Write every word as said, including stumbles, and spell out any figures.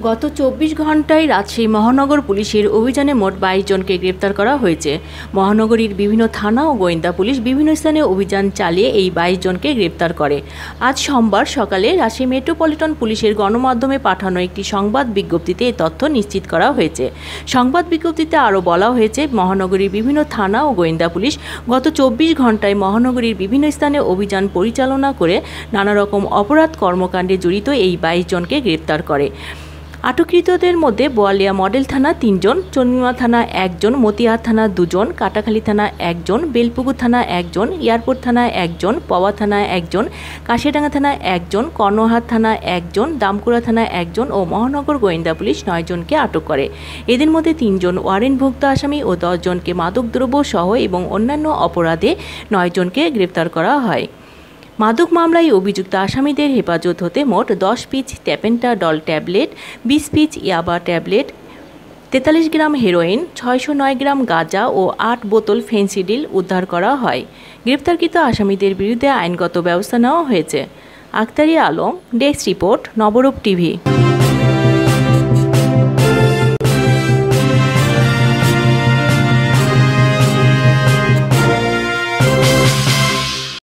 গত চব্বিশ ঘন্টায় রাজশাহী মহানগর পুলিশের অভিযানে মোট বাইশ জনকে গ্রেপ্তার করা হয়েছে। মহানগরীর বিভিন্ন থানা ও গোয়েন্দা পুলিশ বিভিন্ন স্থানে অভিযান চালিয়ে এই বাইশ জনকে গ্রেপ্তার করে। আজ সোমবার সকালে রাজশাহী মেট্রোপলিটন পুলিশের গণমাধ্যমে পাঠানো একটি সংবাদ বিজ্ঞপ্তিতে এই তথ্য নিশ্চিত করা হয়েছে। সংবাদ বিজ্ঞপ্তিতে আরও বলা হয়েছে, মহানগরীর বিভিন্ন থানা ও গোয়েন্দা পুলিশ গত চব্বিশ ঘন্টায় মহানগরীর বিভিন্ন স্থানে অভিযান পরিচালনা করে নানা রকম অপরাধ কর্মকাণ্ডে জড়িত এই বাইশ জনকে গ্রেপ্তার করে। আটককৃতদের মধ্যে বোয়ালিয়া মডেল থানা তিনজন, চন্দ্রিমা থানা একজন, মতিহার থানা দুজন, কাটাখালী থানা একজন, বেলপুকুর থানা একজন, এয়ারপোর্ট থানা একজন, পওয়া থানা একজন, কাশিয়াডাঙ্গা থানা একজন, কর্ণহাট থানা একজন, দামকুড়া থানা একজন ও মহানগর গোয়েন্দা পুলিশ নয় জনকে আটক করে। এদের মধ্যে তিনজন ওয়ারেন্টভুক্ত আসামি ও দশ জনকে মাদকদ্রব্য সহ এবং অন্যান্য অপরাধে নয় জনকে গ্রেপ্তার করা হয়। মাদক মামলায় অভিযুক্ত আসামিদের হেফাজত হতে মোট দশ পিস ট্যাপেন্টাডল ট্যাবলেট, বিশ পিস ইয়াবা ট্যাবলেট, তেতাল্লিশ গ্রাম হেরোইন, ছয়শো নয় গ্রাম গাঁজা ও আট বোতল ফেন্সিডিল উদ্ধার করা হয়। গ্রেপ্তারকৃত আসামিদের বিরুদ্ধে আইনগত ব্যবস্থা নেওয়া হয়েছে। Aktari Alam, desk report, Nabarup TV.